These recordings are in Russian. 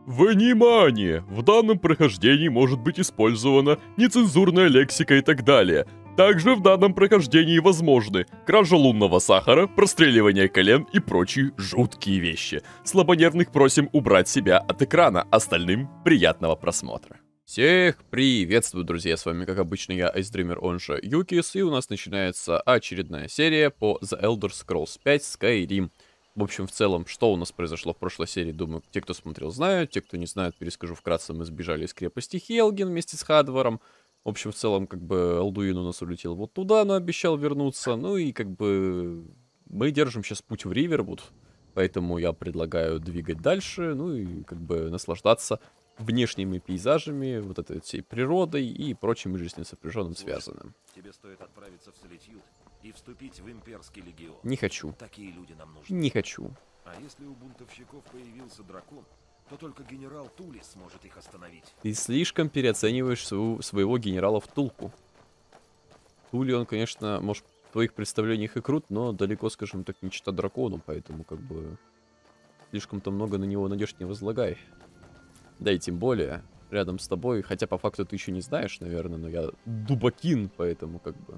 Внимание! В данном прохождении может быть использована нецензурная лексика и так далее. Также в данном прохождении возможны кража лунного сахара, простреливание колен и прочие жуткие вещи. Слабонервных просим убрать себя от экрана, остальным приятного просмотра. Всех приветствую, друзья, с вами как обычно я, Айсдример, он же Юкис, и у нас начинается очередная серия по The Elder Scrolls 5 Skyrim. В общем, в целом, что у нас произошло в прошлой серии, думаю, те, кто смотрел, знают. Те, кто не знает, перескажу вкратце. Мы сбежали из крепости Хелген вместе с Хадваром. В общем, в целом, как бы, Алдуин у нас улетел вот туда, но обещал вернуться. Ну и, как бы, мы держим сейчас путь в Ривервуд. Поэтому я предлагаю двигать дальше, ну и, как бы, наслаждаться внешними пейзажами, вот этой всей природой и прочим же с ней сопряженным связанным. Тебе стоит отправиться в Солитьюд и вступить в имперский легион. Не хочу. Такие люди нам нужны. Не хочу. А если у бунтовщиков появился дракон, то только генерал Тулис сможет их остановить. Ты слишком переоцениваешь своего генерала Втулку. Тули, он, конечно, может, в твоих представлениях и крут, но далеко, скажем так, не чита дракону, поэтому, как бы, слишком-то много на него надежд не возлагай. Да и тем более, рядом с тобой, хотя по факту ты еще не знаешь, наверное, но я дубакин, поэтому, как бы,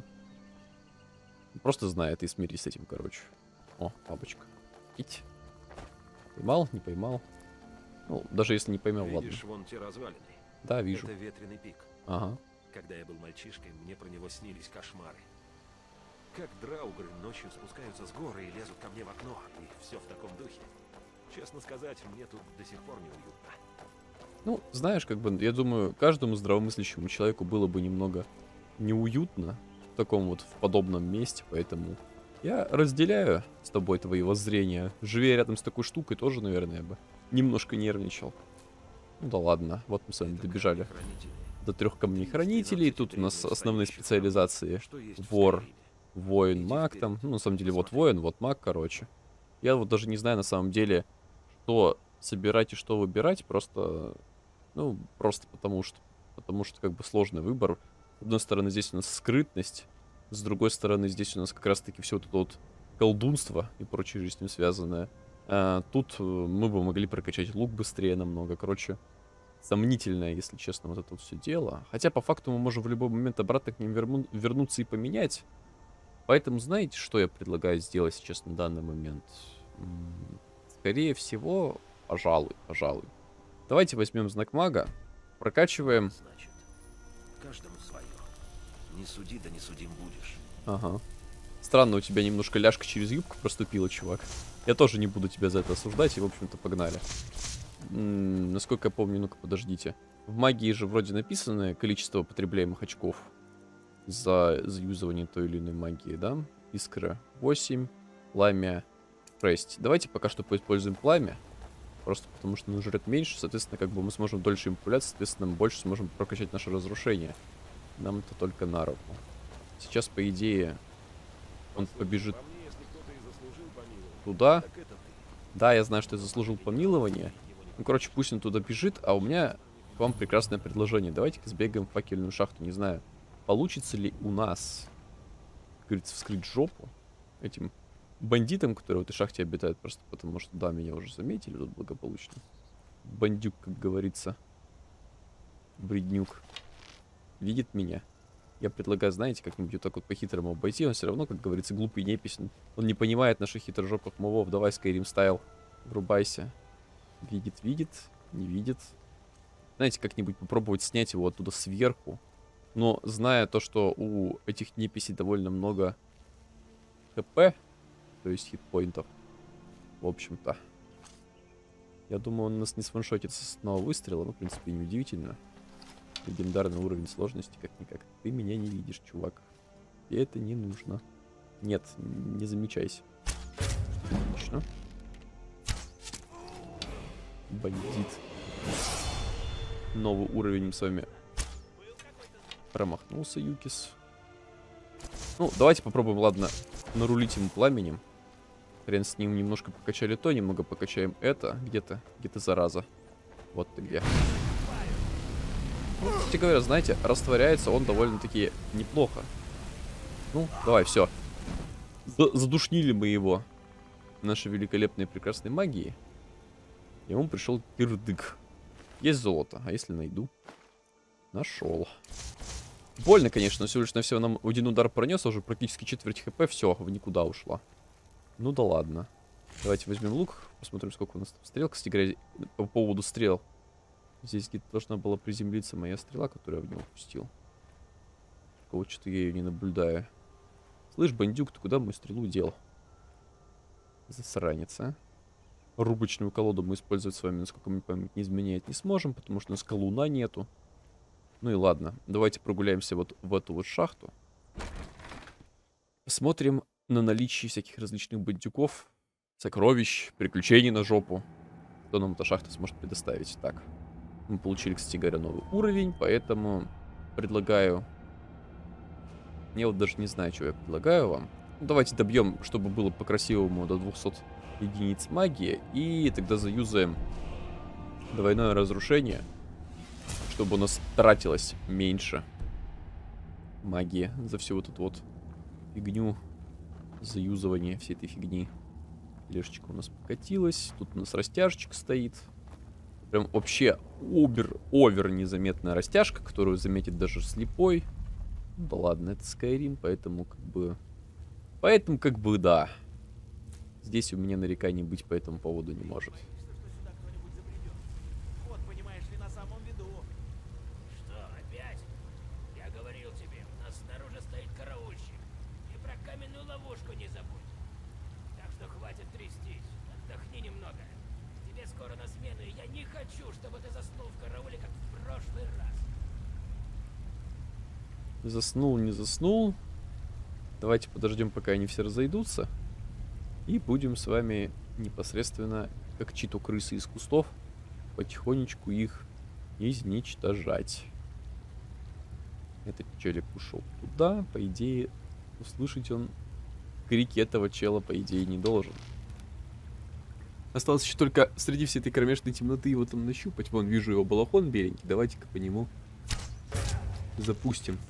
просто знай, ты смирись с этим, короче. О, бабочка. Ить. Поймал, не поймал. Ну, даже если не поймал, ладно. Видишь, вон те развалины? Да, вижу. Это ветреный пик. Ага. Когда я был мальчишкой, мне про него снились кошмары. Как драугры ночью спускаются с горы и лезут ко мне в окно, и все в таком духе. Честно сказать, мне тут до сих пор неуютно. Ну, знаешь, как бы, я думаю, каждому здравомыслящему человеку было бы немного неуютно в таком вот, в подобном месте, поэтому я разделяю с тобой твои воззрения. Живя рядом с такой штукой, тоже, наверное, я бы немножко нервничал. Ну да ладно, вот мы с вами добежали до 3 камней хранителей. Тут у нас основные специализации: вор, воин, маг там. Ну, на самом деле, вот воин, вот маг, короче. Я вот даже не знаю, на самом деле, что собирать и что выбирать, просто... Ну, просто потому что, как бы, сложный выбор. С одной стороны, здесь у нас скрытность, с другой стороны, здесь у нас как раз-таки все вот это вот колдунство и прочее же с ним связанное. А тут мы бы могли прокачать лук быстрее намного. Короче, сомнительное, если честно, вот это вот все дело. Хотя, по факту, мы можем в любой момент обратно к ним вернуться и поменять. Поэтому, знаете, что я предлагаю сделать сейчас на данный момент? Скорее всего, пожалуй. Давайте возьмем знак мага, прокачиваем. Значит, каждому свое. Не суди, да не судим будешь. Ага. Странно, у тебя немножко ляжка через юбку проступила, чувак. Я тоже не буду тебя за это осуждать, и, в общем-то, погнали. Насколько я помню, ну-ка, подождите. В магии же вроде написано количество потребляемых очков за юзывание той или иной магии, да? Искра 8, пламя 6. Давайте пока что поиспользуем пламя. Просто потому что оно жрет меньше, соответственно, как бы мы сможем дольше им пулять, соответственно, мы больше сможем прокачать наше разрушение. Нам это только на руку. Сейчас, по идее, он побежит туда. Да, я знаю, что я заслужил помилование. Ну, короче, пусть он туда бежит, а у меня к вам прекрасное предложение. Давайте-ка сбегаем в факельную шахту. Не знаю, получится ли у нас, как говорится, вскрыть жопу этим бандитам, которые в этой шахте обитают, просто потому что, да, меня уже заметили тут благополучно. Бандюк, как говорится. Бреднюк. Видит меня. Я предлагаю, знаете, как-нибудь вот так вот по-хитрому обойти. Он все равно, как говорится, глупый не песен. Он не понимает наших хитрожопых мовов. Давай, Skyrim стайл. Врубайся. Видит, не видит. Знаете, как-нибудь попробовать снять его оттуда сверху. Но зная то, что у этих неписей довольно много ХП, то есть хитпоинтов, в общем-то, я думаю, он нас не сваншотит с одного выстрела. Ну, в принципе, неудивительно. Легендарный уровень сложности, как-никак. Ты меня не видишь, чувак. И это не нужно. Нет, не замечайся. Отлично. Бандит. Новый уровень мы с вами. Промахнулся Юкис. Ну, давайте попробуем, ладно, нарулить ему пламенем. Хрен с ним, немножко покачали то, немного покачаем это. Где-то, зараза. Вот ты где. Ну, кстати говоря, знаете, растворяется он довольно-таки неплохо. Ну, давай, все. Задушнили мы его нашей великолепной и прекрасной магией. И ему пришел кирдык. Есть золото. А если найду? Нашел. Больно, конечно, но всего лишь навсего нам один удар пронес, а уже практически четверть хп. Все, в никуда ушла. Ну да ладно. Давайте возьмем лук. Посмотрим, сколько у нас там стрел. Кстати говоря, по поводу стрел. Здесь где-то должна была приземлиться моя стрела, которую я в него пустил. Кого что-то я ее не наблюдаю. Слышь, бандюк, ты куда мою стрелу дел? Засранец, а? Рубочную колоду мы использовать с вами, насколько мне память не изменяет, не сможем, потому что у нас колуна нету. Ну и ладно, давайте прогуляемся вот в эту вот шахту. Посмотрим на наличие всяких различных бандюков, сокровищ, приключений на жопу. Что нам эта шахта сможет предоставить. Так, мы получили, кстати говоря, новый уровень, поэтому предлагаю... Я вот даже не знаю, что я предлагаю вам. Ну, давайте добьем, чтобы было по-красивому, до 200 единиц магии. И тогда заюзаем двойное разрушение, чтобы у нас тратилось меньше магии за всю вот эту вот фигню. Заюзывание всей этой фигни. Лешечка у нас покатилась. Тут у нас растяжечка стоит. Прям вообще овер незаметная растяжка, которую заметит даже слепой. Ну да ладно, это Skyrim, поэтому как бы да. Здесь у меня нареканий быть по этому поводу не может. Вот, понимаешь ли, на самом виду. Что, опять? Я говорил тебе, у нас снаружи стоит караульщик. И про каменную ловушку не забудь. Так что хватит трястись, отдохни немного. Тебе скоро на смену, и я не хочу, чтобы ты заснул в карауле, как в прошлый раз. Заснул, не заснул. Давайте подождем, пока они все разойдутся. И будем с вами непосредственно, как чито крысы из кустов, потихонечку их изничтожать. Этот челик ушел туда. По идее, услышать он крики этого чела, по идее, не должен. Осталось еще только среди всей этой кромешной темноты его там нащупать. Вон, вижу его балахон беленький. Давайте-ка по нему запустим.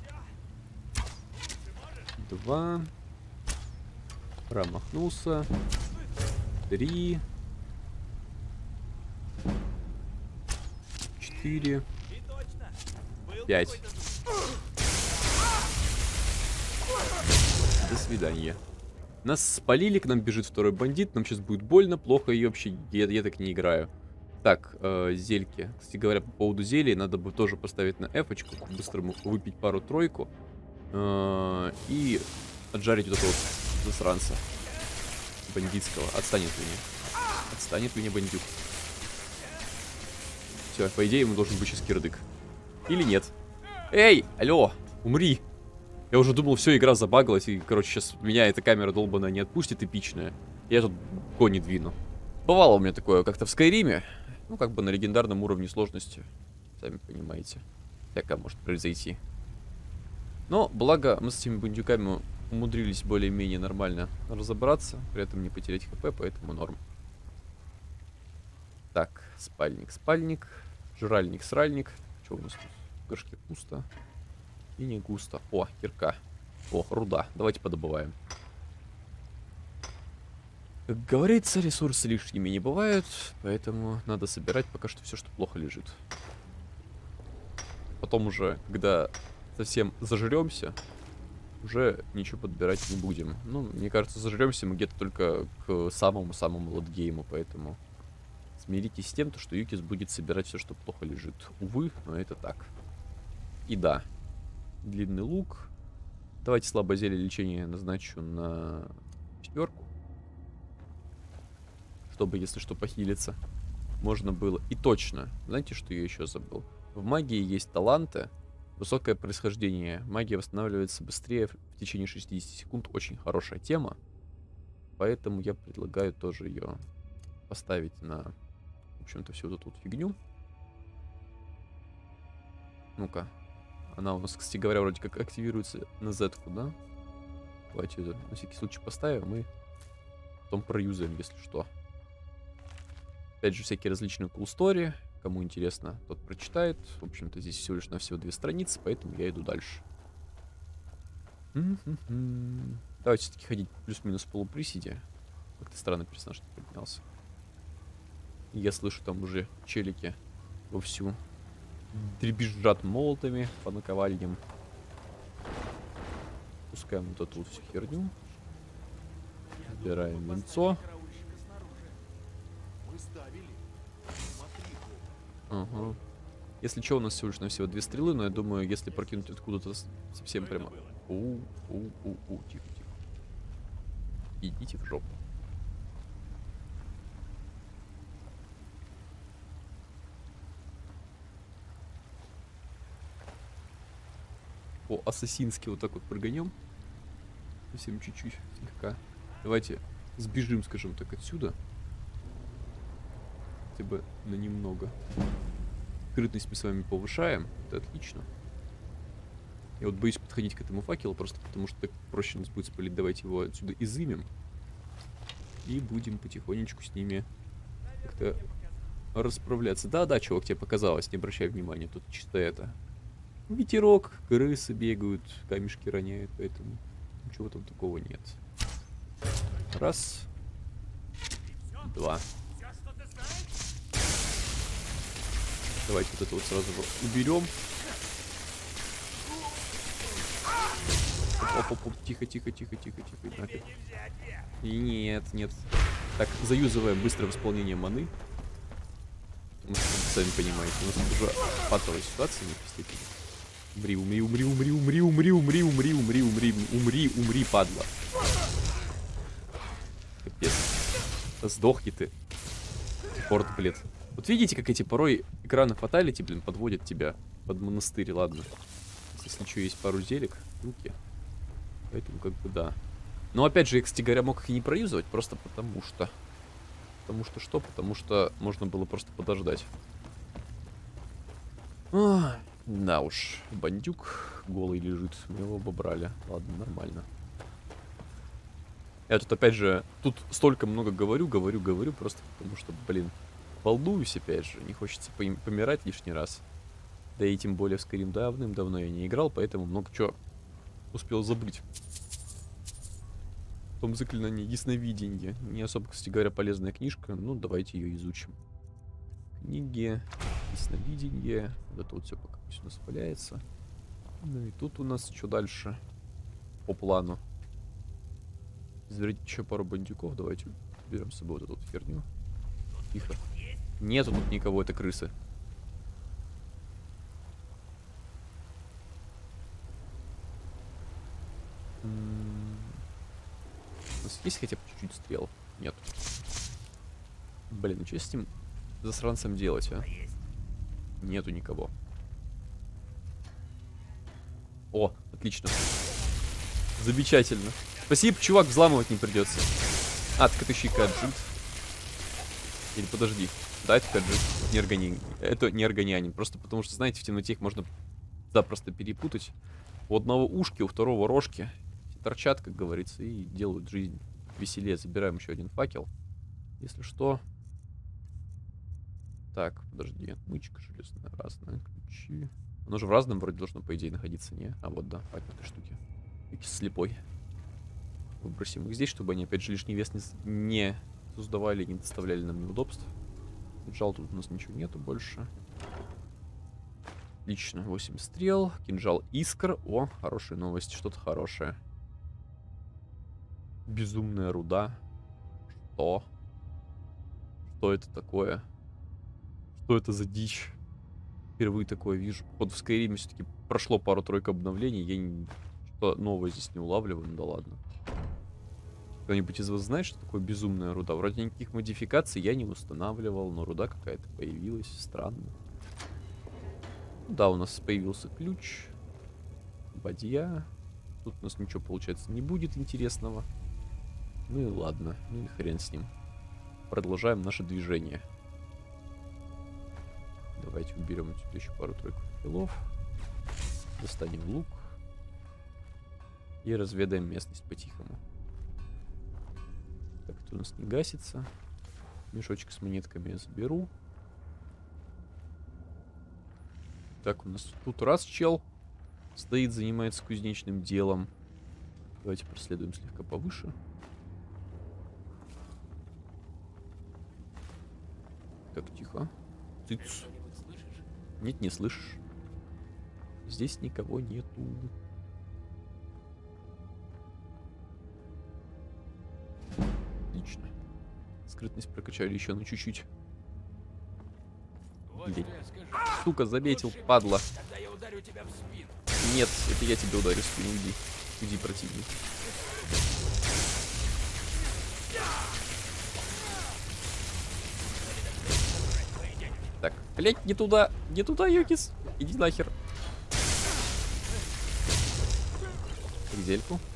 2. Промахнулся. 3. 4. 5. До свидания. Нас спалили, к нам бежит второй бандит. Нам сейчас будет больно, плохо, и вообще я так не играю. Так, зельки. Кстати говоря, по поводу зелий, надо бы тоже поставить на F-очку, быстро выпить пару-тройку. И отжарить вот этого вот засранца бандитского. Отстанет меня. Отстанет меня бандюк. Все, по идее, ему должен быть сейчас кирдык. Или нет. Эй, алло, умри. Я уже думал, все, игра забагалась, и, короче, сейчас меня эта камера долбаная не отпустит, эпичная. Я тут кони двину. Бывало у меня такое как-то в Скайриме. Ну, как бы на легендарном уровне сложности. Сами понимаете. Всякое может произойти. Но, благо, мы с этими бандюками умудрились более-менее нормально разобраться. При этом не потерять хп, поэтому норм. Так, спальник, спальник. Жральник, сральник. Что у нас тут? В горшке пусто. И не густо. О, кирка. О, руда. Давайте подобываем. Как говорится, ресурсы лишними не бывают, поэтому надо собирать пока что все, что плохо лежит. Потом уже, когда совсем зажремся, уже ничего подбирать не будем. Ну, мне кажется, зажремся мы где-то только к самому-самому лотгейму, поэтому смиритесь с тем, что Юкис будет собирать все, что плохо лежит. Увы, но это так. И да, длинный лук. Давайте слабое зелье лечения назначу на 4. Чтобы, если что, похилиться можно было. И точно, знаете, что я еще забыл? В магии есть таланты. Высокое происхождение. Магия восстанавливается быстрее в течение 60 секунд. Очень хорошая тема. Поэтому я предлагаю тоже ее поставить на, в общем-то, всю вот эту вот фигню. Ну-ка. Она у нас, кстати говоря, вроде как активируется на Z-ку, да? Давайте это на всякий случай поставим и потом проюзаем, если что. Опять же, всякие различные cool story. Кому интересно, тот прочитает. В общем-то, здесь всего лишь навсего 2 страницы, поэтому я иду дальше. Давайте все-таки ходить плюс-минус в полуприседе. Как-то странно персонаж не поднялся. Я слышу, там уже челики вовсю дребезжат молотами по наковальням. Пускаем вот эту вот всю херню. Убираем венцо. Ага. Если что, у нас всего лишь навсего 2 стрелы, но я думаю, если прокинуть откуда-то совсем прямо... Тихо, тихо. Идите в жопу. По-ассасински вот так вот прыганем. Совсем чуть-чуть, слегка. Давайте сбежим, скажем так, отсюда. Хотя бы на немного. Скрытность мы с вами повышаем. Это отлично. Я вот боюсь подходить к этому факелу, просто потому что так проще нас будет спалить. Давайте его отсюда изымем. И будем потихонечку с ними как-то расправляться. Да-да, чувак, тебе показалось, не обращай внимания. Тут чисто это... Ветерок, крысы бегают, камешки роняют, поэтому ничего там такого нет. Раз. 2. Давайте вот это вот сразу уберем. Оп-оп-оп, тихо, тихо, тихо, тихо, тихо. Нафиг. Нет, нет. Так, заюзываем быстрое восполнение маны. Потому что, сами понимаете, у нас уже патовая ситуация непостепенно. Умри, умри, умри, умри, умри, умри, умри, умри, умри, умри, умри, умри, падла. Капец. Да сдохни ты. Порт, блин. Вот видите, как эти порой экраны фаталити, блин, подводят тебя под монастырь, ладно. Если что, есть пару зелек, руки. Поэтому как бы да. Но опять же, я, кстати говоря, мог их и не проюзывать, просто потому что. Потому что что? Потому что можно было просто подождать. Ах. Да уж, бандюк голый лежит, мы его обобрали. Ладно, нормально. Я тут опять же, тут столько много говорю, просто потому что, блин, волнуюсь опять же, не хочется помирать лишний раз. Да и тем более в Skyrim давным-давно я не играл, поэтому много чего успел забыть. В том заклинании ясновидения. Не особо, кстати говоря, полезная книжка, ну давайте ее изучим. Книги, ясновидение, вот это вот все пока пусть у нас валяется. Ну и тут у нас что дальше по плану? Изверить еще пару бандюков, давайте берем с собой вот эту вот херню. Тихо. Нету тут никого, это крысы. У нас есть хотя бы чуть-чуть стрел? Нет. Блин, ну что с этим засранцем делать, а? Нету никого. О, отлично. Замечательно. Спасибо, чувак, взламывать не придется. А, так это еще и каджит. Или подожди. Да, это каджит. Это не органианин. Просто потому что, знаете, в темноте их можно запросто перепутать. У одного ушки, у второго рожки. Торчат, как говорится, и делают жизнь веселее. Забираем еще один факел. Если что... Так, подожди, отмычка железная, разные ключи. Оно же в разном вроде должно, по идее, находиться, не? А вот, да, факел этой штуки. Вики слепой. Выбросим их здесь, чтобы они, опять же, лишний вес не создавали, не доставляли нам неудобств. Кинжал тут у нас ничего нету больше. Отлично, 8 стрел. Кинжал искр. О, хорошая новость, что-то хорошее. Безумная руда. Что? Что это такое? Что это за дичь? Впервые такое вижу. Вот в Skyrim все-таки прошло пару-тройку обновлений. Я что-то новое здесь не улавливаю. Ну да ладно. Кто-нибудь из вас знает, что такое безумная руда? Вроде никаких модификаций я не устанавливал, но руда какая-то появилась. Странно. Да, у нас появился ключ. Бадья. Тут у нас ничего, получается, не будет интересного. Ну и ладно. Ну и хрен с ним. Продолжаем наше движение. Давайте уберем отсюда еще пару-тройку факелов. Достанем лук. И разведаем местность по-тихому. Так, это у нас не гасится. Мешочек с монетками я заберу. Так, у нас тут раз чел стоит, занимается кузнечным делом. Давайте проследуем слегка повыше. Так, тихо. Цыц. Нет, не слышишь. Здесь никого нету. Отлично. Скрытность прокачали еще на чуть-чуть. Вот что я скажу. Сука, заметил, Лучше падла. Тогда я ударю тебя в спину. Нет, это я тебе ударю в спину. Уйди. Уйди, противник. Так, блять, не туда, Юкис. Иди нахер. Зельку.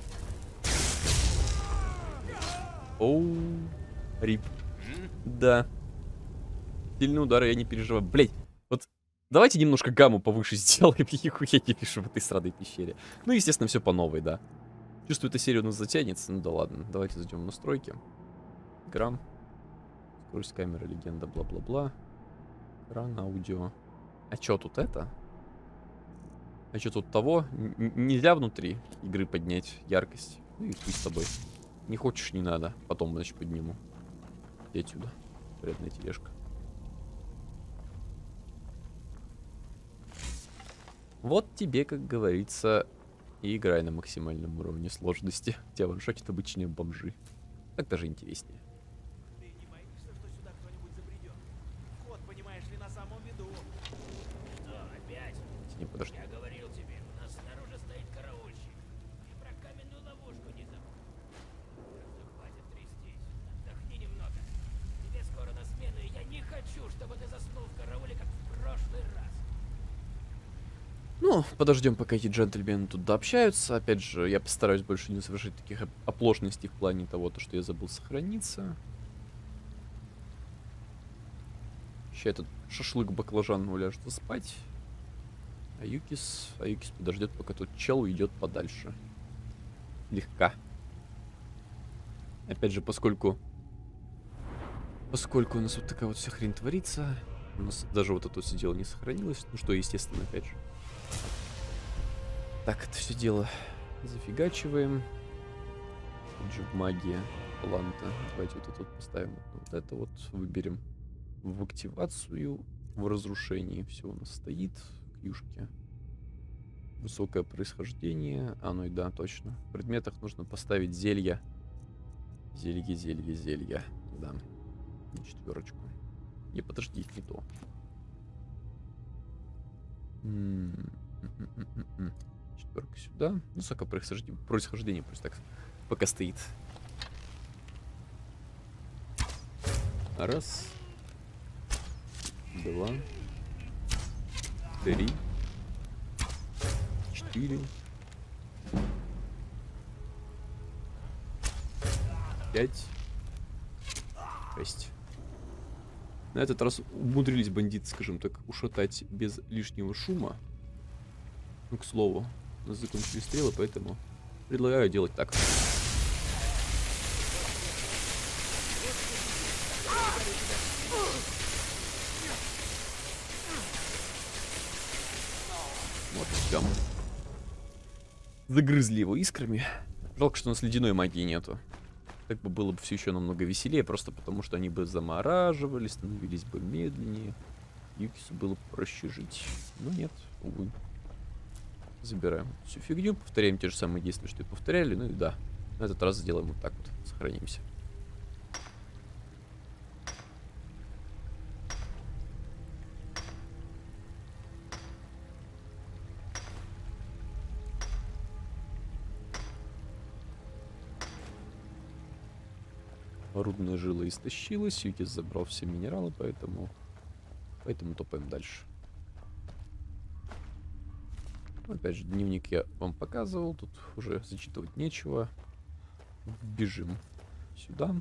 Оу, рип. Да. Сильные удары я не переживаю. Блять, вот давайте немножко гамму повыше сделаем, я не пишу в этой сраной пещере. Ну, естественно, все по новой, да. Чувствую, эта серия у нас затянется. Ну да ладно, давайте зайдем в настройки. Грамм. Скорость камеры, легенда, бла-бла-бла. Экран, аудио. А чё тут это? А чё тут того? Нельзя внутри игры поднять яркость. Ну и хуй с тобой. Не хочешь, не надо. Потом, значит, подниму. И отсюда. Вредная тележка. Вот тебе, как говорится, и играй на максимальном уровне сложности. Тебя ваншотят обычные бомжи. Так даже интереснее. Ты не боишься, что сюда кто-нибудь забредет? Вход, понимаешь ли, на самом виду. Что, опять? Не, подожди. Я говорил тебе, у нас снаружи стоит караульщик. И про каменную ловушку не забудь. Так что хватит трястись. Отдохни немного. Тебе скоро на смену, и я не хочу, чтобы ты заснул в карауле, как в прошлый раз. Ну, подождем, пока эти джентльмены тут дообщаются. Опять же, я постараюсь больше не совершить таких оплошностей в плане того, то, что я забыл сохраниться. Сейчас этот шашлык-баклажан уляжется спать. А Юкис подождет, пока тот чел уйдет подальше. Легка. Опять же, поскольку у нас вот такая вот вся хрень творится, у нас даже вот это все дело не сохранилось. Ну что, естественно, опять же. Так, это все дело зафигачиваем. Тут же магия таланта. Давайте вот это вот поставим. Вот это вот выберем в активацию, в разрушении. Все у нас стоит. Кьюшки. Высокое происхождение. А, ну и да, точно. В предметах нужно поставить зелья. Зелья. Да. На 4. Не, подожди, не то. Четверка сюда. Высокое происхождение пусть так пока стоит. Раз. 2. 3. 4. 5. 6. На этот раз умудрились бандиты, скажем так, ушатать без лишнего шума. Ну, к слову, у нас закончили стрелы, поэтому предлагаю делать так. Вот, все. Загрызли его искрами. Жалко, что у нас ледяной магии нету. Так бы было бы все еще намного веселее, просто потому что они бы замораживались, становились бы медленнее. Юкису было бы проще жить. Но нет, увы. Забираем всю фигню, повторяем те же самые действия, что и повторяли. Ну и да, на этот раз сделаем вот так вот. Сохранимся. Рудная жила истощилась, Юкис забрал все минералы, поэтому топаем дальше. Опять же, дневник я вам показывал, тут уже зачитывать нечего. Бежим сюда.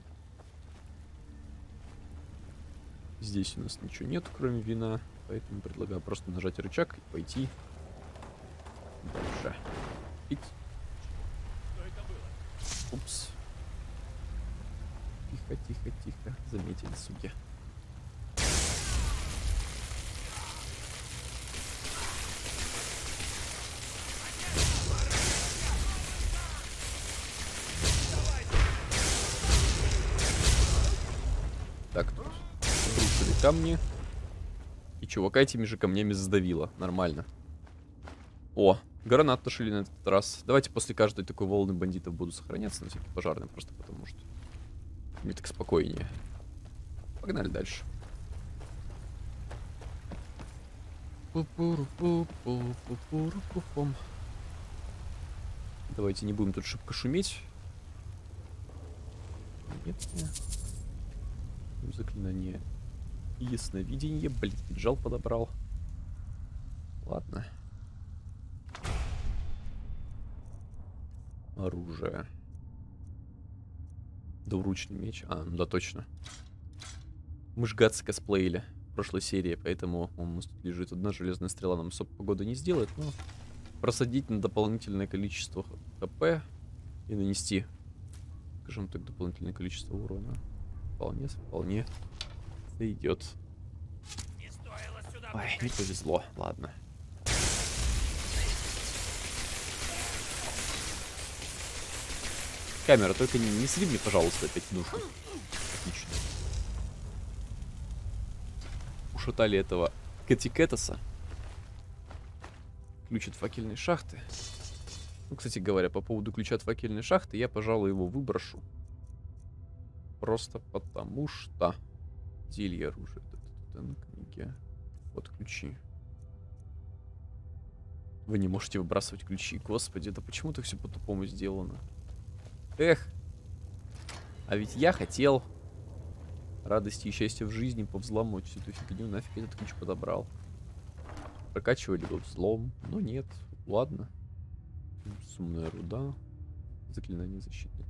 Здесь у нас ничего нет, кроме вина, поэтому предлагаю просто нажать рычаг и пойти дальше. Ить. Что это было? Упс. Тихо. Заметили, суки. Так, тут обрушили камни. И чувака этими же камнями задавило. Нормально. О, гранат нашли на этот раз. Давайте после каждой такой волны бандитов буду сохраняться на всякий пожарный, просто потому что мне так спокойнее. Погнали дальше. Давайте не будем тут шибко шуметь. Нет, заклинание. Ясновидение. Блин, кинжал подобрал. Ладно. Оружие. Двуручный меч. А, ну да, точно. Мы ж гадцы косплеили в прошлой серии, поэтому он у нас тут лежит. Одна железная стрела нам особо погоды не сделает, но просадить на дополнительное количество ХП и нанести, скажем так, дополнительное количество урона. Вполне сойдет. Ой, не повезло, ладно. Камера, только не сри мне, пожалуйста, опять душу. Отлично. Ушатали этого Катикетаса. Ключ от факельной шахты. Ну, кстати говоря, по поводу ключа от факельной шахты, я, пожалуй, его выброшу. Просто потому что... Зелье, оружие. Книги. Вот ключи. Вы не можете выбрасывать ключи. Господи, да почему так все по-тупому сделано? Эх. А ведь я хотел радости и счастья в жизни повзломать всю эту фигню. Нафиг этот ключ подобрал. Прокачивали бы взлом. Но нет. Ладно. Сумная руда. Заклинание защитный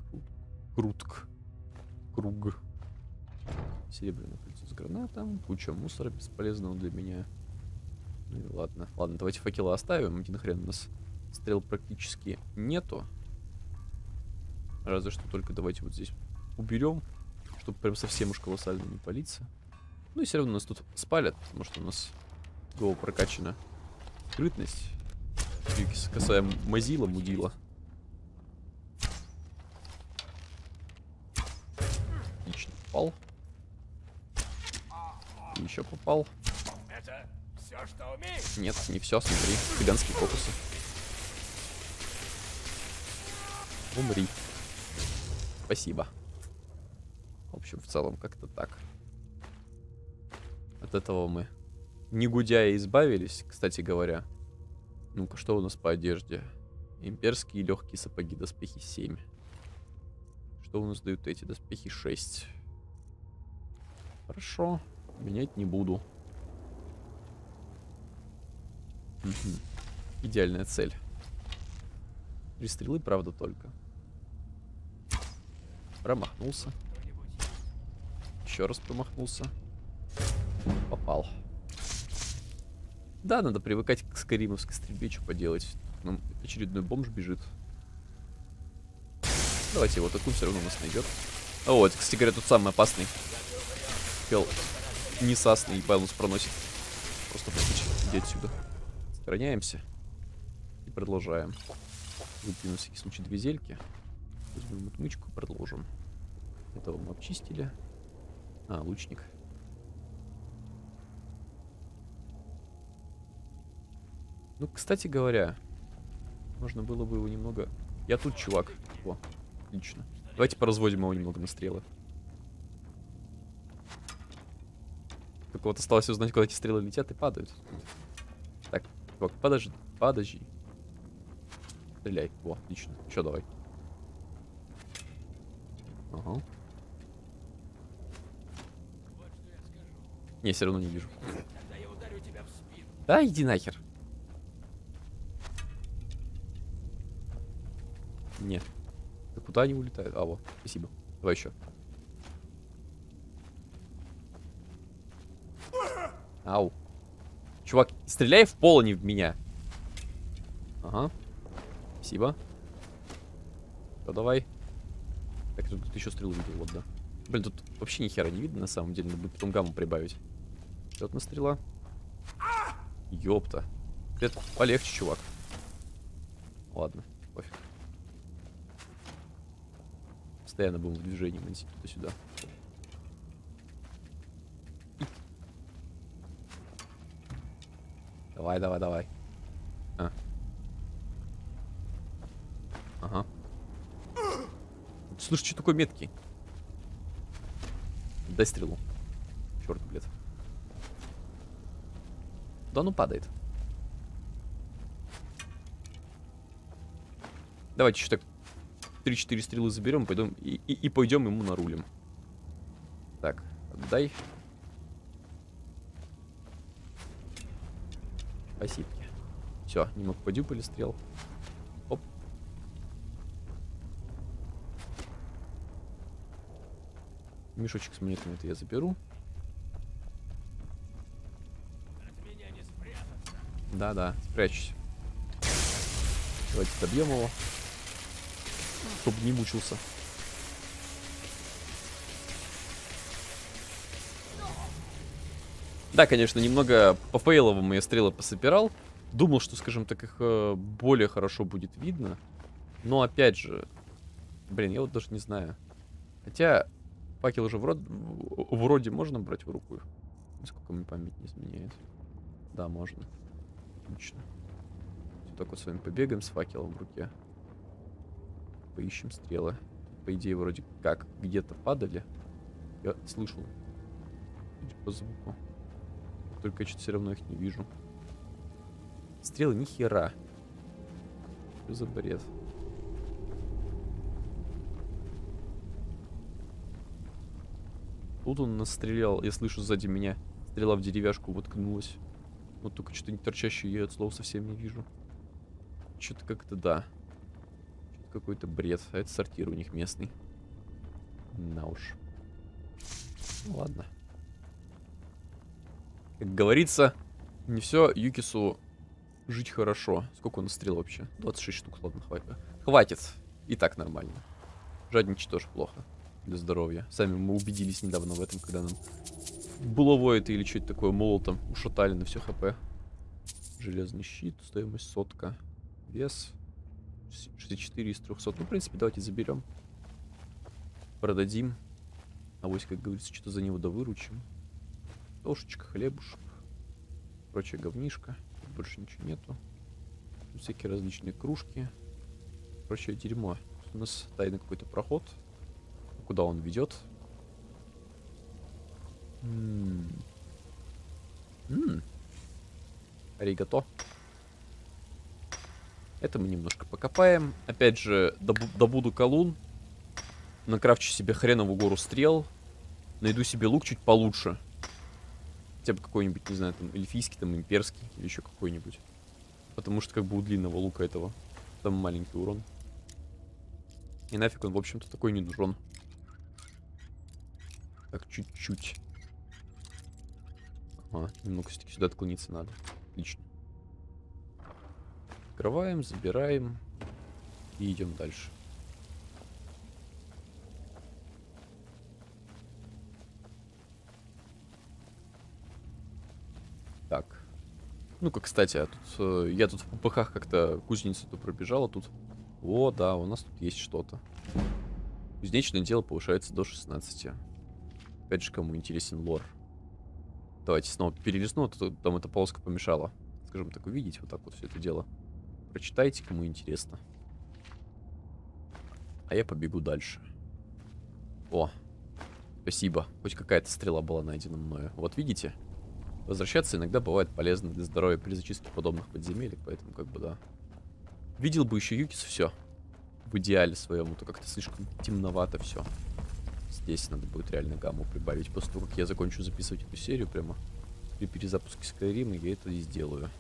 круг. Серебряное кольцо с гранатом. Куча мусора бесполезного для меня. Ну и ладно. Ладно, давайте факела оставим. Где нахрен у нас стрел практически нету. Разве что только давайте вот здесь уберем, чтобы прям совсем уж колоссально не палиться. Ну и все равно нас тут спалят, потому что у нас голова прокачана скрытность. Косая мазила, мудила. Отлично, попал. И еще попал. Это все, что умеешь? Нет, не все, смотри. Цыганские фокусы. Умри. Спасибо. В общем, в целом, как-то так. От этого мы, не гудя, избавились, кстати говоря. Ну-ка, что у нас по одежде? Имперские легкие сапоги, доспехи 7. Что у нас дают эти доспехи? 6. Хорошо. Менять не буду. Идеальная цель. 3 стрелы, правда, только. Промахнулся. Еще раз промахнулся. Попал. Да, надо привыкать к скаримовской стрельбе, что поделать. Нам очередной бомж бежит. Давайте его атакуем, все равно нас найдет. О, это, кстати говоря, тот самый опасный. Пел несасный, и Байлус проносит. Просто иди отсюда. Сохраняемся. И продолжаем. Выпьем на всякий случай 2 зельки. Возьмем отмычку, продолжим. Этого мы обчистили. А, лучник. Ну, кстати говоря, можно было бы его немного... Я тут, чувак. О, отлично. Давайте поразводим его немного на стрелы. Только вот осталось узнать, куда эти стрелы летят и падают. Так, чувак, подожди. Стреляй. О, отлично. Еще давай. Ага. Не, все равно не вижу. Тогда я ударю тебя в спину. Да, иди нахер. Нет. Да куда они улетают? А, вот. Спасибо. Давай еще. Ау. Чувак, стреляй в пол, а не в меня. Ага. Спасибо. Ну, давай. Так, тут еще стрелу видел, вот, да. Блин, тут вообще ни хера не видно, на самом деле. Надо будет потом гамму прибавить. Вот одна стрела. Ёпта. Это полегче, чувак. Ладно, пофиг. Постоянно будем в движении мансить туда-сюда. Давай, давай, давай. А. Ага. Слушай, что такое меткий? Дай стрелу. Черт, блядь. Да ну падает. Давайте еще так 3-4 стрелы заберем, пойдем и пойдем ему нарулим. Так, отдай. Спасибо. Все, не мог подюпали стрел. Оп. Мешочек с монетами это я заберу. От меня не спрятаться. Да-да, спрячься. Давайте добьем его. Чтобы не мучился. Да, конечно, немного по фейловому я стрелы пособирал. Думал, что, скажем так, их более хорошо будет видно. Но опять же, блин, я вот даже не знаю. Хотя факел уже вроде можно брать в руку. Насколько мне память не изменяет. Да, можно. Отлично. Вот так вот с вами побегаем с факелом в руке. Поищем стрелы. По идее, вроде как где-то падали. Я слышал. По звуку. Только я что-то все равно их не вижу. Стрелы ни хера. Что за бред? Тут он настрелял. Я слышу сзади меня. Стрела в деревяшку воткнулась. Вот только что-то не торчащее я от слова совсем не вижу. Что-то как-то да. Что-то какой-то бред. А это сортир у них местный. На уж. Ну, ладно. Как говорится, не все Юкису жить хорошо. Сколько у нас стрел вообще? 26 штук, ладно, хватит. Хватит. И так нормально. Жадничать тоже плохо для здоровья. Сами мы убедились недавно в этом, когда нам булавой это или что-то такое молотом ушатали на все хп. Железный щит, стоимость 100. Вес 64 из 300. Ну, в принципе, давайте заберем. Продадим. А вот, как говорится, что-то за него довыручим. Тошечка, хлебушек. Прочая говнишка. Тут больше ничего нету. Тут всякие различные кружки. Прочее дерьмо. Тут у нас тайный какой-то проход. Куда он ведет? Аригато. Это мы немножко покопаем. Опять же, добуду колун. Накрафчу себе хреновую гору стрел. Найду себе лук чуть получше. Хотя бы какой-нибудь, не знаю, там, эльфийский, там, имперский. Или еще какой-нибудь. Потому что, как бы, у длинного лука этого там маленький урон. И нафиг он, в общем-то, такой не нужен. Так, чуть-чуть. Ага, немного все-таки сюда отклониться надо. Отлично. Открываем, забираем. И идем дальше. Так. Ну-ка, кстати, а тут, я тут в ППХ как-то кузницу-то пробежала тут. О, да, у нас тут есть что-то. Кузнечное дело повышается до 16. Опять же, кому интересен лор. Давайте снова перелистну, а то там эта полоска помешала. Скажем так, увидеть вот так вот все это дело. Прочитайте, кому интересно. А я побегу дальше. О, спасибо. Хоть какая-то стрела была найдена мною. Вот видите? Возвращаться иногда бывает полезно для здоровья при зачистке подобных подземелий, поэтому как бы да. Видел бы еще Юкис все. В идеале своем, то как-то слишком темновато все. Здесь надо будет реально гамму прибавить. После того, как я закончу записывать эту серию, прямо при перезапуске Skyrim, я это и сделаю.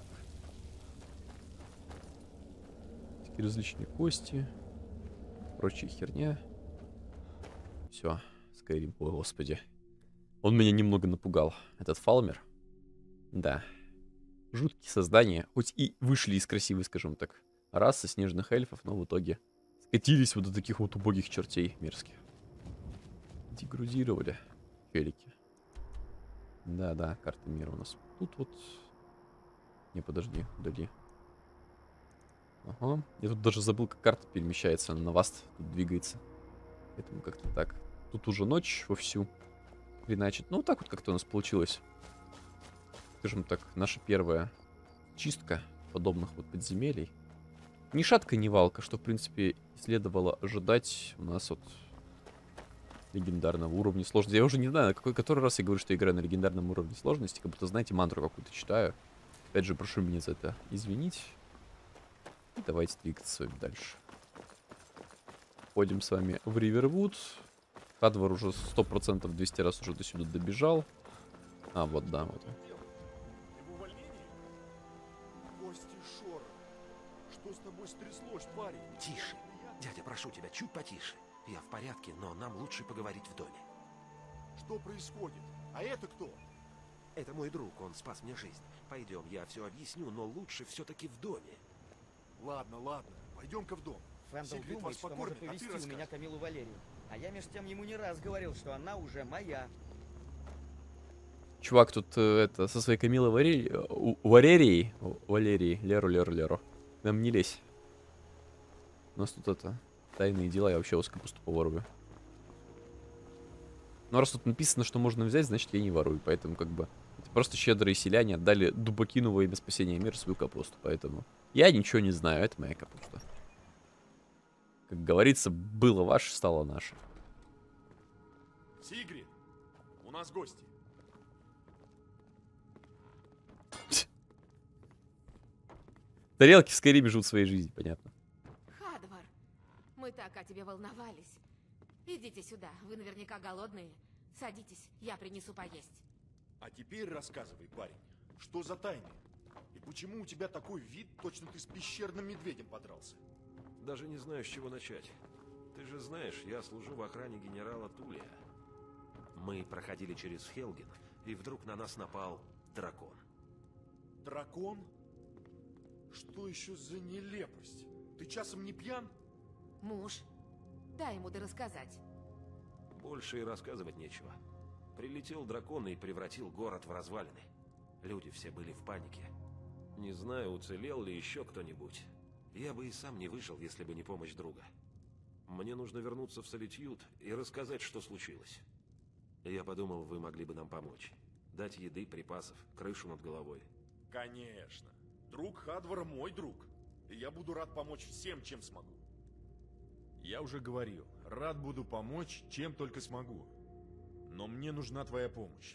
Такие различные кости. Прочая херня. Все, Skyrim, о господи. Он меня немного напугал, этот Фалмер. Да. Жуткие создания, хоть и вышли из красивой, скажем так, расы снежных эльфов, но в итоге скатились вот до таких вот убогих чертей мерзких. Деградировали челики. Да-да, карта мира у нас. Тут вот... Не, подожди, удали. Ага. Я тут даже забыл, как карта перемещается. Она на вас тут двигается. Поэтому как-то так. Тут уже ночь вовсю. Хреначит. Ну, вот так вот как-то у нас получилось. Скажем так, наша первая чистка подобных вот подземелий. Ни шатка, ни валка, что, в принципе, следовало ожидать у нас от легендарного уровня сложности. Я уже не знаю, который раз я говорю, что играю на легендарном уровне сложности, как будто, знаете, мантру какую-то читаю. Опять же, прошу меня за это извинить. И давайте двигаться с вами дальше. Ходим с вами в Ривервуд. Хадвар уже 100% 200 раз уже до сюда добежал. А, вот, да, вот. Что с тобой стряслось, парень? Тише. Дядя, прошу тебя, чуть потише. Я в порядке, но нам лучше поговорить в доме. Что происходит? А это кто? Это мой друг, он спас мне жизнь. Пойдем, я все объясню, но лучше все-таки в доме. Ладно, ладно, пойдем-ка в дом. Фэндл Сигрид думает, вас что покормит, может а ты увести у расскажешь. меня Камилу Валерию. А я меж тем ему не раз говорил, что она уже моя. Чувак тут это со своей Камилой Валерией. Леру. Нам не лезь. У нас тут это тайные дела, я вообще вас капусту поворую. Но раз тут написано, что можно взять, значит я не ворую. Поэтому как бы это просто щедрые селяне отдали Дубакину во имя спасения мира свою капусту. Поэтому я ничего не знаю, это моя капуста. Как говорится, было ваше, стало наше. Сигрид, у нас гости. Тарелки в Скайриме живут своей жизнью, понятно. Хадвар, мы так о тебе волновались. Идите сюда, вы наверняка голодные. Садитесь, я принесу поесть. А теперь рассказывай, парень, что за тайны? И почему у тебя такой вид, точно ты с пещерным медведем подрался? Даже не знаю, с чего начать. Ты же знаешь, я служу в охране генерала Тулия. Мы проходили через Хелген, и вдруг на нас напал дракон. Дракон? Что еще за нелепость? Ты часом не пьян? Муж, дай ему рассказать. Больше и рассказывать нечего. Прилетел дракон и превратил город в развалины. Люди все были в панике. Не знаю, уцелел ли еще кто-нибудь. Я бы и сам не выжил, если бы не помощь друга. Мне нужно вернуться в Солитьюд и рассказать, что случилось. Я подумал, вы могли бы нам помочь. Дать еды, припасов, крышу над головой. Конечно. Друг Хадвара мой друг. И я буду рад помочь всем, чем смогу. Я уже говорил, рад буду помочь, чем только смогу. Но мне нужна твоя помощь.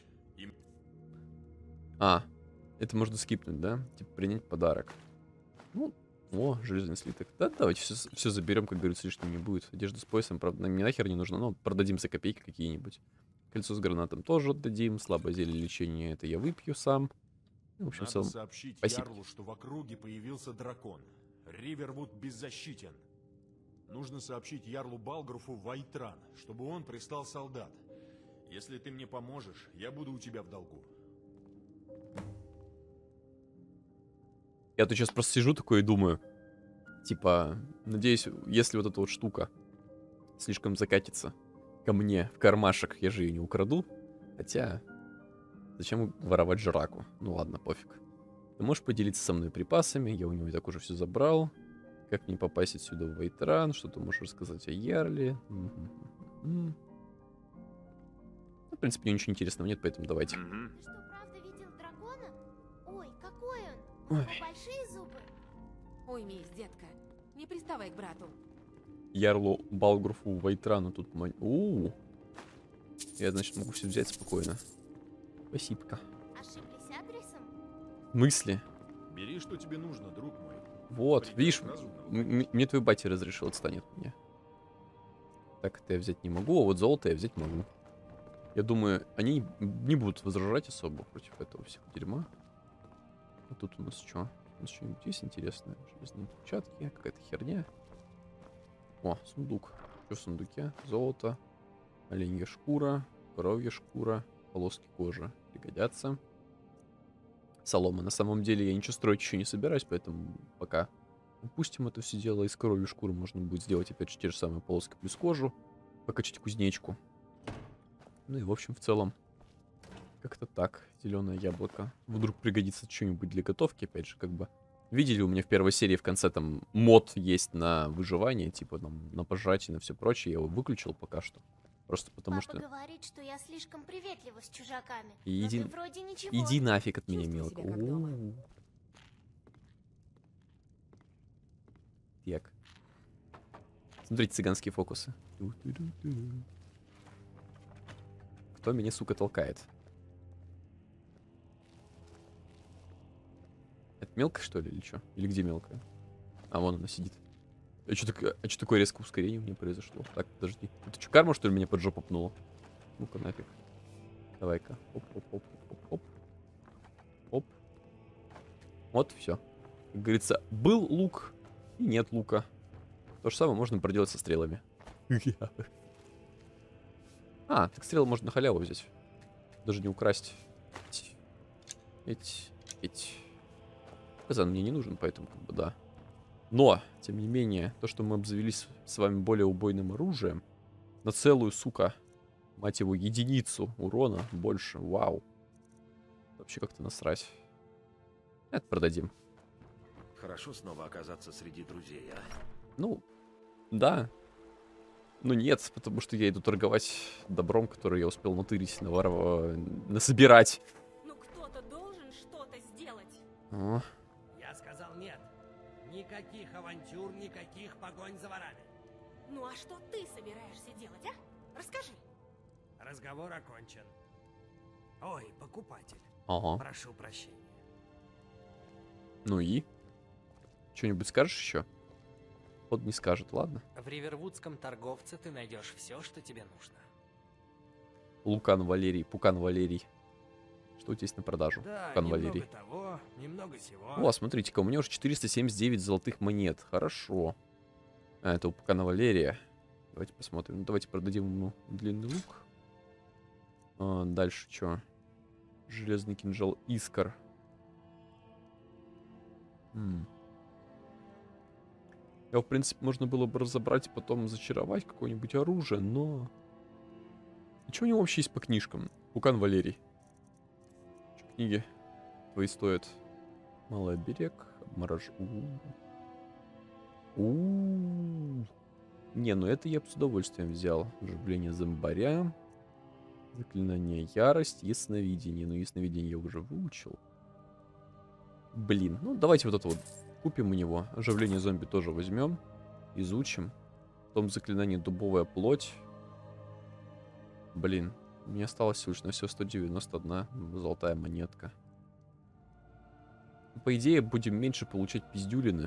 А, это можно скипнуть, да? Типа принять подарок. Ну, о, железный слиток. Да, давайте все заберем, как говорится, лишним не будет. Одежда с поясом, правда, нам нахер не нужно, но продадим за копейки какие-нибудь. Кольцо с гранатом тоже отдадим. Слабое зелье лечения это я выпью сам. В общем, Надо сообщить спасибо. Ярлу, что в округе появился дракон. Ривервуд беззащитен. Нужно сообщить Ярлу Балгруфу Вайтран, чтобы он прислал солдат. Если ты мне поможешь, я буду у тебя в долгу. Я тут сейчас просто сижу такой и думаю, типа, надеюсь, если вот эта вот штука слишком закатится ко мне в кармашек, я же ее не украду. Хотя, зачем воровать жраку? Ну ладно, пофиг. Ты можешь поделиться со мной припасами, я у него и так уже все забрал. Как мне попасть отсюда в Вайтран? Что ты можешь рассказать о Ярле? Ну, в принципе, мне ничего интересного нет, поэтому давайте. Ты что, правда видел дракона? Ой, какой он! У него большие зубы. Уймись, детка, не приставай к брату. Ярлу Балгруфу Вайтрану тут... Я, значит, могу все взять спокойно. Спасибо. Ошиблись адресом? Мысли. Бери, что тебе нужно, друг мой. Вот, Придёт видишь, разумно. мне твой батя разрешил отстань от меня. Так, это я взять не могу, а вот золото я взять могу. Я думаю, они не будут возражать особо против этого всего дерьма. А тут у нас что? У нас что-нибудь есть интересное? Железные перчатки, какая-то херня. О, сундук. Что в сундуке? Золото, оленья шкура, коровья шкура, полоски кожи пригодятся. Солома. На самом деле я ничего строить еще не собираюсь, поэтому пока упустим это все дело. Из коровьей шкуры можно будет сделать опять же те же самые полоски плюс кожу. Покачать кузнечку. Ну и в общем в целом как-то так. Зеленое яблоко. Вдруг пригодится что-нибудь для готовки. Опять же, как бы видели у меня в первой серии в конце там мод есть на выживание, типа там на пожрать и на все прочее. Я его выключил пока что. Просто потому Папа что... говорит, что я слишком приветлива с чужаками. И Но иди- ты вроде ничего. Иди нафиг от меня, Чувствуй мелко. себя как дома. У-у-у. Так. Смотрите, цыганские фокусы. Кто меня, сука, толкает? Это мелкая, что ли, или что? Или где мелкая? А, вон она сидит. А что такое резкое ускорение у меня произошло? Так, подожди. Это что, карма, что ли, меня под жопу пнула? Ну-ка, нафиг. Давай-ка. Оп. Оп. Вот, все. Как говорится, был лук и нет лука. То же самое можно проделать со стрелами. А, так стрелы можно на халяву взять. Даже не украсть. Эти. Казан мне не нужен, поэтому как бы да. Но, тем не менее, то, что мы обзавелись с вами более убойным оружием, на целую, сука, мать его, единицу урона больше. Вау. Вообще как-то насрать. Это продадим. Хорошо снова оказаться среди друзей, а? Ну, да. Ну нет, потому что я иду торговать добром, который я успел натырить, насобирать. Ну кто-то должен что-то сделать. О. Я сказал нет. Никаких авантюр, никаких погонь за ворами. Ну а что ты собираешься делать, а? Расскажи. Разговор окончен. Ой, покупатель. Ага. Прошу прощения. Ну и? Что-нибудь скажешь еще? Вот не скажет, ладно. В ривервудском торговце ты найдешь все, что тебе нужно. Лукан Валерий, Пукан Валерий. Что у тебя есть на продажу? Да, Пукан немного Валерий. того, немного сего. О, смотрите-ка, у меня уже 479 золотых монет. Хорошо. А, это у Пукана Валерия. Давайте посмотрим. Ну, давайте продадим ему длинный лук. А, дальше что? Железный кинжал Искр. Его, в принципе, можно было бы разобрать и потом зачаровать какое-нибудь оружие, но... И что у него вообще есть по книжкам? Пукан Валерий. Что книги твои стоят? Малый оберег, обморож... Не, ну это я бы с удовольствием взял. Оживление зомбаря. Заклинание ярость, ясновидение. Ну, ясновидение я уже выучил. Блин, ну давайте вот это вот купим у него. Оживление зомби тоже возьмем. Изучим. Потом заклинание дубовая плоть. Блин, мне осталось всего лишь на все 191 золотая монетка. По идее, будем меньше получать пиздюлины.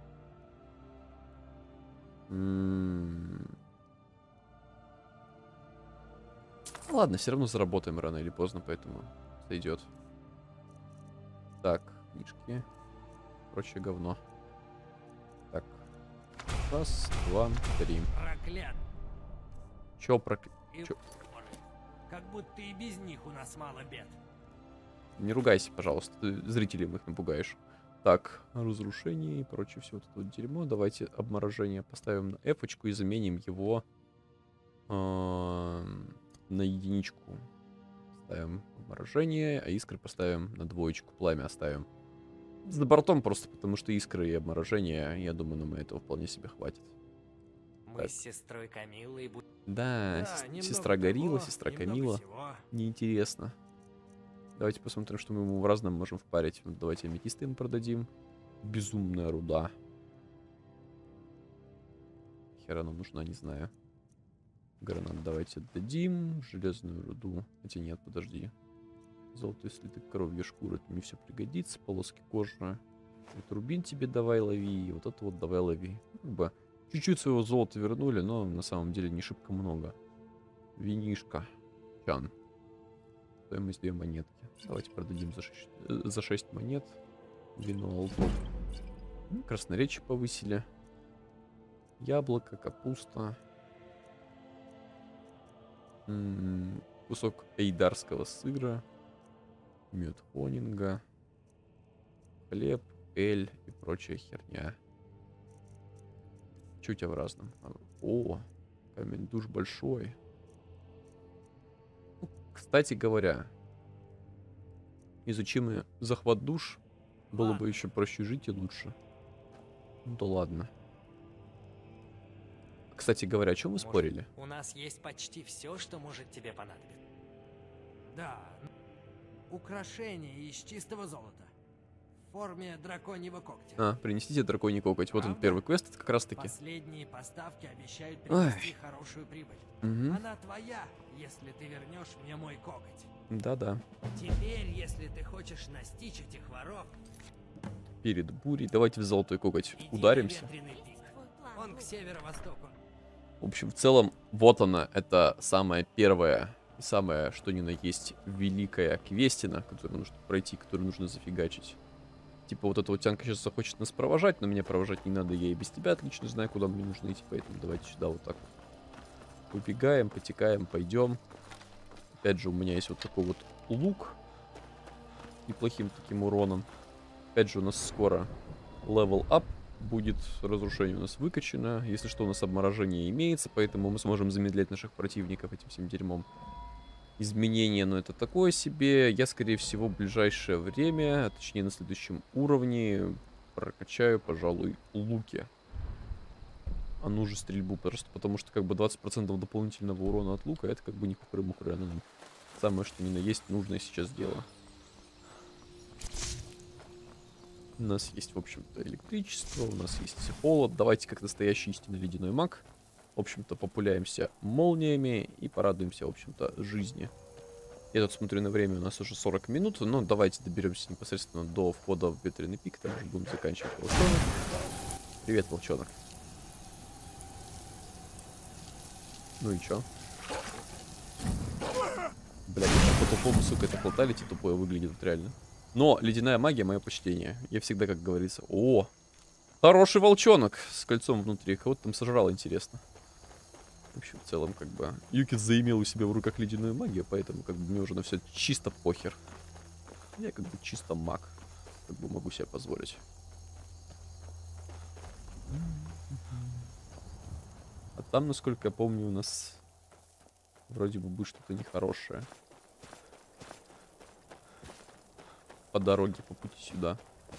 Ладно, все равно заработаем рано или поздно, поэтому сойдет. Так, книжки. Прочее говно. Так. Раз, два, три. Проклят. Чё проклят? Чё? Как будто и без них у нас мало бед. Не ругайся, пожалуйста, ты зрителей их напугаешь. Так, разрушение и прочее все вот это вот дерьмо. Давайте обморожение поставим на F-очку и заменим его на единичку. Ставим обморожение, а искры поставим на двоечку. Пламя оставим за бортом просто, потому что искры и обморожение, я думаю, нам этого вполне себе хватит. Мы Так. с сестрой Камилой будем... Да, сестра Горилла, сестра Камила. Неинтересно. Давайте посмотрим, что мы ему в разном можем впарить. Вот давайте аметисты ему продадим. Безумная руда. Хера нам нужна, не знаю. Гранат давайте отдадим. Железную руду. Хотя нет, подожди. Золотой слиток, коровья шкура. Это мне все пригодится. Полоски кожи. Вот рубин тебе давай лови. Вот это вот давай лови. Как бы чуть-чуть своего золота вернули, но на самом деле не шибко много. Винишка. Чан. Стоимость 2 монетки. Давайте продадим за 6 монет. Вино алтов. Красноречие повысили. Яблоко, капуста. Кусок эйдарского сыра. Мед хонинга. Хлеб, эль и прочая херня. Что у тебя в разном? О, камень душ большой. Кстати говоря, изучим захват душ. Было бы еще проще жить и лучше. Ну да ладно. Кстати говоря, о чем вы спорили? У нас есть почти все, что может тебе понадобиться. Да. Украшения из чистого золота. форме драконьего когтя. А, принесите драконий коготь. Вот он, Правда? первый квест, это как раз таки. Последние поставки обещают Ой. принести хорошую прибыль. Угу. Она твоя, если ты вернешь мне мой коготь. Да-да. Теперь, если ты хочешь настичь этих воров, Перед бурей. Давайте в золотой коготь иди ударимся. на ветреный пик. Твой план Он к был. северо-востоку. В общем, в целом, вот она. Это самая первая и самое, что ни на есть, великая квестина, которую нужно пройти, которую нужно зафигачить. Типа вот эта вот тянка сейчас захочет нас провожать, но меня провожать не надо, я и без тебя отлично знаю, куда мне нужно идти, поэтому давайте сюда вот так вот. Убегаем, потекаем, пойдем. Опять же, у меня есть вот такой вот лук. Неплохим таким уроном. Опять же, у нас скоро level up будет. Разрушение у нас выкачано. Если что, у нас обморожение имеется, поэтому мы сможем замедлять наших противников этим всем дерьмом. Изменения, но это такое себе. Я, скорее всего, в ближайшее время, а точнее на следующем уровне, прокачаю, пожалуй, луки. А ну же стрельбу, просто потому что как бы 20% дополнительного урона от лука, это как бы не кукры-мукры, оно нам самое что ни на есть нужное сейчас дело. У нас есть, в общем-то, электричество, у нас есть холод. Давайте, как настоящий истинный ледяной маг, в общем-то, популяемся молниями и порадуемся, в общем-то, жизни. Я тут смотрю на время, у нас уже 40 минут, но давайте доберемся непосредственно до входа в ветреный пик, там уже будем заканчивать. Волчонок. Привет, волчонок. Ну и чё? Блядь, по-тупому, сука, это плоталити тупое выглядит вот реально. Но ледяная магия — мое почтение. Я всегда, как говорится, о, хороший волчонок с кольцом внутри. Кого-то там сожрал, интересно. В общем, в целом, как бы, Юкис заимел у себя в руках ледяную магию, поэтому, как бы, мне уже на все чисто похер. Я, как бы, чисто маг. Как бы, могу себе позволить. А там, насколько я помню, у нас вроде бы будет что-то нехорошее. По дороге, по пути сюда.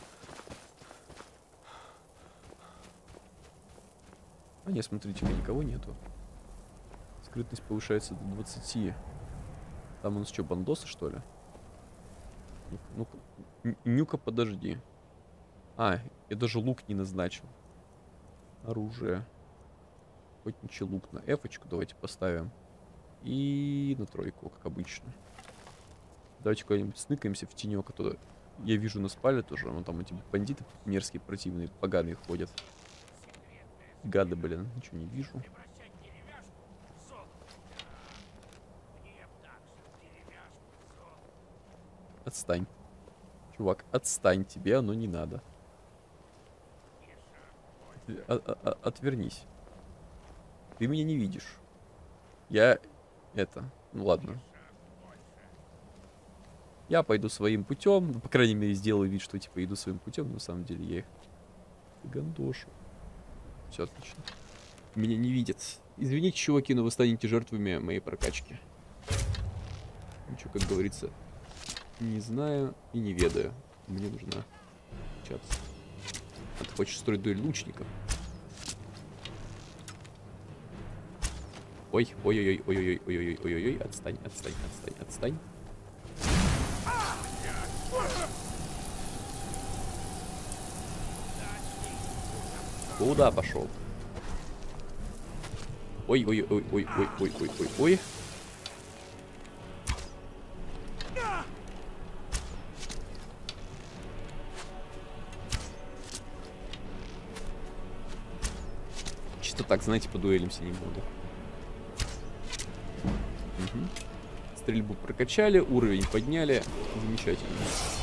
А не, смотрите-ка, никого нету. Скрытность повышается до 20. Там у нас что, бандосы, что ли? Ну-ка, Нюка, подожди. А, я даже лук не назначил. Оружие. Охотничий лук на F-очку давайте поставим. И на тройку, как обычно. Давайте куда-нибудь сныкаемся в тенек, а то я вижу, нас палят уже. Вон там эти бандиты мерзкие, противные, поганые ходят. Гады, блин, ничего не вижу. Отстань. Чувак, отстань, тебе оно не надо. Отвернись. Ты меня не видишь. Я это... Ну ладно. Я пойду своим путем. Ну, по крайней мере, сделаю вид, что типа иду своим путем. Но на самом деле я их гандошу. Все отлично. Меня не видят. Извините, чуваки, но вы станете жертвами моей прокачки. Ничего, как говорится, не знаю и не ведаю. Мне нужно общаться. А ты хочешь строить дуэль лучников? Ой, ой-ой-ой, ой-ой-ой, ой-ой-ой, ой-ой-ой, отстань, отстань, отстань, отстань. Куда пошел? Ой-ой-ой-ой-ой-ой-ой-ой-ой. Чисто так, знаете, подуэлимся немного. Угу. Стрельбу прокачали, уровень подняли. Замечательно.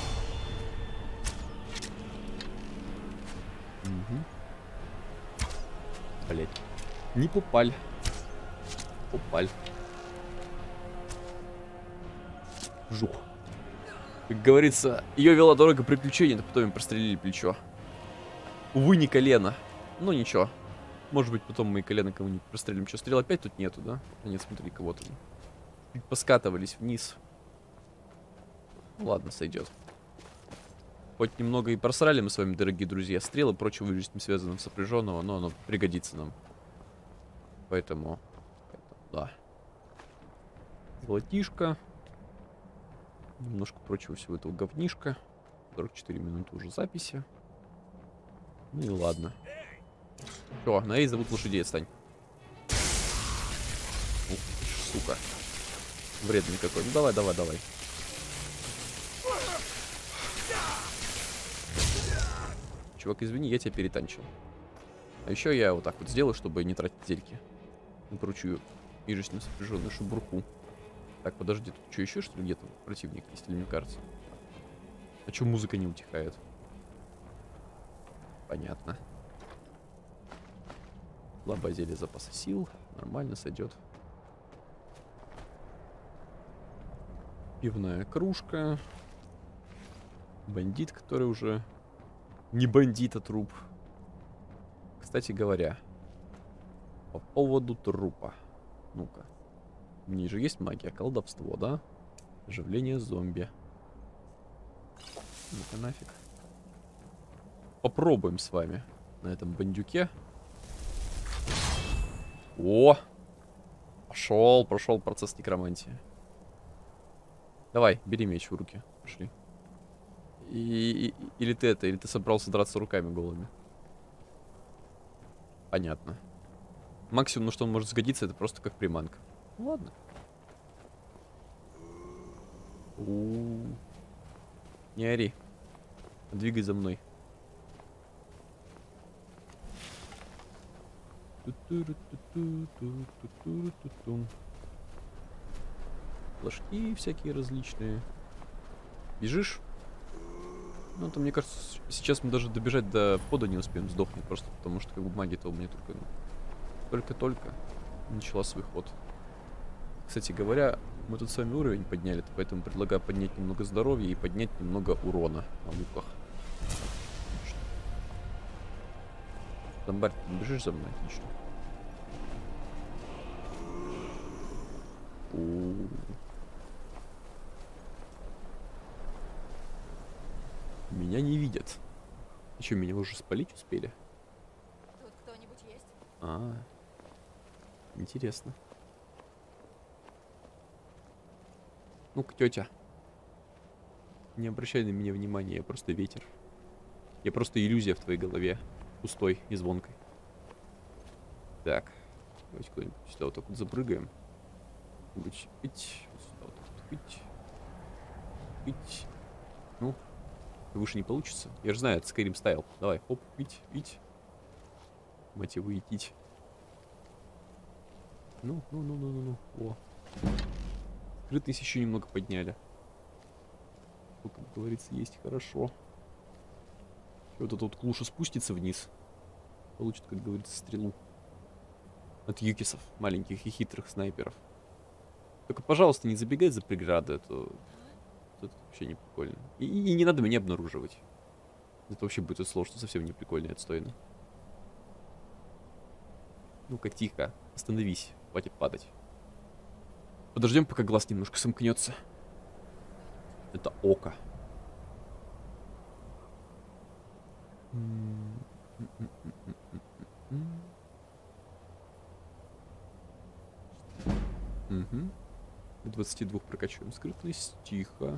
Угу. Блять. Не попаль. Попаль. Жух. Как говорится, ее вела дорога приключений, но потом им прострелили плечо. Увы, не колено. Ну ничего. Может быть, потом мы и колено кому-нибудь прострелим. Что, стрел опять тут нету, да? А нет, смотри, кого-то. Чуть поскатывались вниз. Ладно, сойдет. Хоть немного и просрали мы с вами, дорогие друзья, стрелы, прочего с этим связанным сопряженного, но оно пригодится нам. Поэтому, да. Золотишко. Немножко прочего всего этого говнишка. 44 минуты уже записи. Ну и ладно. Все, на Эй зовут лошадей, отстань. Ух, сука. Вредный какой. Ну давай, давай, давай. Чувак, извини, я тебя перетанчил. А еще я вот так вот сделаю, чтобы не тратить зельки. Накручу ижечно сопряженную шубурку. Так, подожди, тут что, еще что ли где-то противник есть, или мне кажется? А что музыка не утихает? Понятно. Слабое зелье запаса сил. Нормально сойдет. Пивная кружка. Бандит, который уже не бандит, а труп. Кстати говоря, по поводу трупа. Ну-ка. У меня же есть магия, колдовство, да? Оживление зомби. Ну-ка нафиг. Попробуем с вами на этом бандюке. О! Прошел процесс некромантии. Давай, бери меч в руки. Пошли. Или ты собрался драться руками голыми? Понятно. Максимум, на что он может сгодиться, это просто как приманка. Ну ладно. Не ори. Двигай за мной. Флажки всякие различные. Бежишь? Ну, то мне кажется, сейчас мы даже добежать до входа не успеем, сдохнет просто, потому что как бы магия-то у меня только начала свой ход. Кстати говоря, мы тут с вами уровень подняли, поэтому предлагаю поднять немного здоровья и поднять немного урона на луках. Зомбарь, ты бежишь за мной? Отлично. Меня не видят. И что, меня уже спалить успели? Тут кто-нибудь есть? Интересно. Ну-ка, тетя. Не обращай на меня внимания, я просто ветер. Я просто иллюзия в твоей голове. Пустой и звонкой. Так. Давайте куда-нибудь сюда вот так вот запрыгаем. Быть, сюда вот так вот пить. Ну, выше не получится. Я же знаю, это Skyrim стайл. Давай, хоп, пить. Мать его, идти. Ну. О. Скрытность еще немного подняли. Ну, как говорится, есть хорошо. Вот эта вот клуша спустится вниз. Получит, как говорится, стрелу. От юкисов, маленьких и хитрых снайперов. Только, пожалуйста, не забегай за преграды, это вообще не прикольно. И не надо меня обнаруживать. Это вообще будет сложно, совсем не прикольно и отстойно. Ну-ка, тихо. Остановись. Хватит падать. Подождем, пока глаз немножко сомкнется. Это око. Угу. До 22 прокачиваем скрытность. Тихо.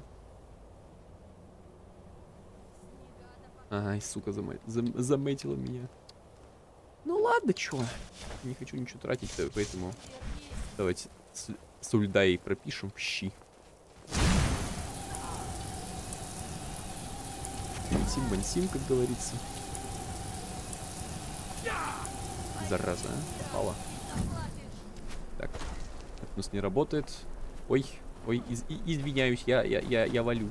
Ай, сука, заметила меня. Ну ладно, чё. Не хочу ничего тратить, поэтому давайте с Ульдой пропишем щи. Мансим, как говорится. Зараза, а? Попала. Так. Это у нас не работает. Ой, извиняюсь, я валю.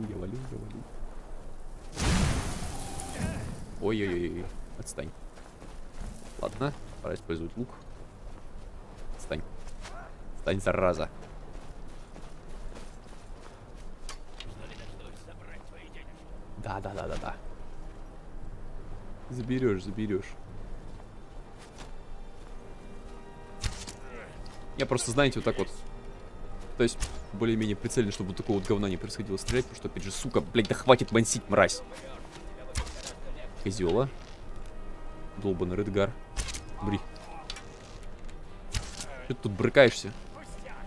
Ой, отстань. Ладно, пора использовать лук. Отстань. Отстань, зараза. Да. Заберешь. Я просто, знаете, вот так вот. То есть, более-менее прицельно, чтобы вот такого вот говна не происходило стрелять, потому что, опять же, сука, блядь, да хватит мансить, мразь. Козёла. Долбаный Редгар. Бри. Что ты тут брыкаешься?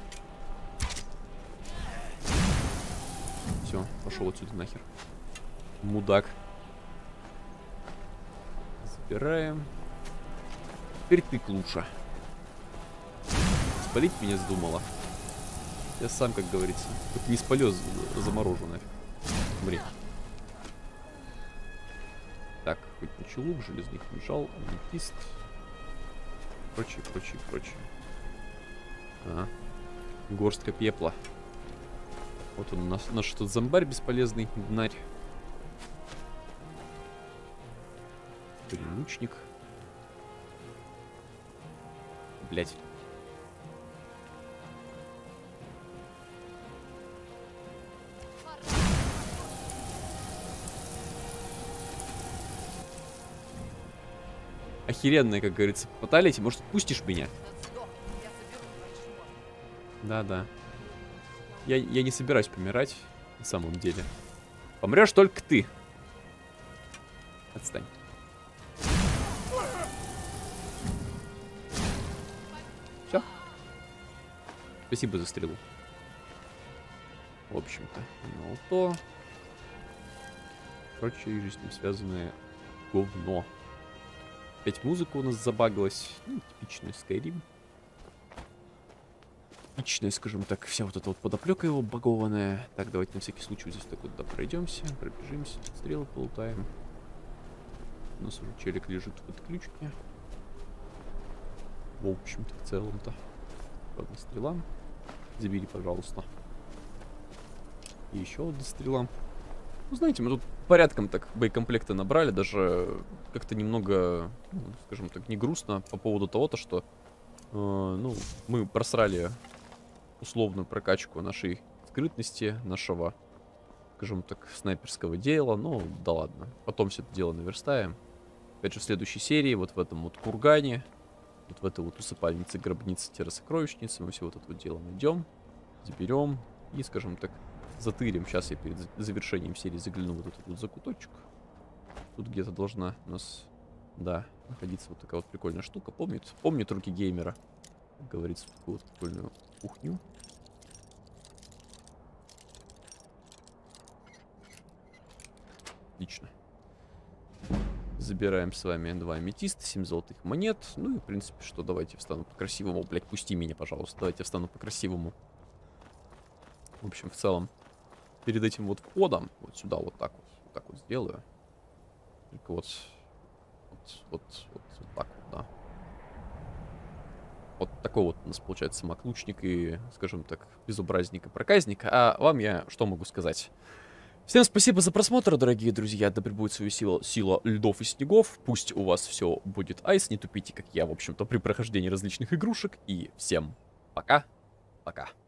Все, пошел отсюда нахер. Мудак. Забираем. Теперь ты, Клуша. Спалить меня вздумала. Я сам, как говорится. Хоть не спалю, заморожу нафиг. Умри. Так, хоть на челук, железный кинжал, аметист. Прочее, прочее, прочее. Ага. Горстка пепла. Вот он, наш тут зомбарь бесполезный, днарь. Перемучник. Блять. Охеренная, как говорится, фаталити. Может, пустишь меня? Да-да. Я не собираюсь помирать, на самом деле. Помрешь только ты. Отстань. Все. Спасибо за стрелу. В общем-то, ну то. Прочее и с ним связанное говно. Опять музыка у нас забагалась. Ну, типичная Skyrim. Типичная, скажем так, вся вот эта вот подоплека его багованная. Так, давайте на всякий случай здесь так вот пройдемся, пробежимся, стрелы полутаем. У нас уже челик лежит в отключке. В общем-то, в целом-то. Одна стрела. Забери, пожалуйста. И еще одна стрела. Ну, знаете, мы тут порядком так боекомплекта набрали. Даже как-то немного, ну, скажем так, не грустно по поводу того-то, что ну, мы просрали условную прокачку нашей скрытности, нашего, скажем так, снайперского дела. Ну, да ладно. Потом все это дело наверстаем. Опять же, в следующей серии, вот в этом вот кургане, вот в этой вот усыпальнице, гробнице-сокровищнице, мы все вот это вот дело найдем, заберем и, скажем так, затырим. Сейчас я перед завершением серии загляну вот этот вот закуточек. Тут где-то должна у нас, да, находиться вот такая вот прикольная штука. Помнит руки геймера, как говорится, такую вот прикольную кухню. Отлично. Забираем с вами 2 аметиста, 7 золотых монет. Ну и, в принципе, что, давайте встану по-красивому. Блять, пусти меня, пожалуйста. Давайте встану по-красивому. В общем, в целом, перед этим вот входом, вот сюда вот так вот сделаю. Только вот так вот, да. Вот такой вот у нас получается самоклучник и, скажем так, безобразник и проказник. А вам я что могу сказать? Всем спасибо за просмотр, дорогие друзья. Да пребудет свою сила льдов и снегов. Пусть у вас все будет айс. Не тупите, как я, в общем-то, при прохождении различных игрушек. И всем пока. Пока.